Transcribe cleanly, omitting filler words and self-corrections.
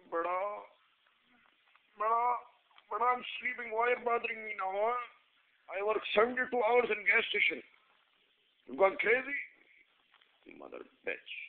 Bada, bada, bada, I'm sleeping. Why are you bothering me now, huh? I work 72 hours in gas station. You gone crazy? Mother bitch.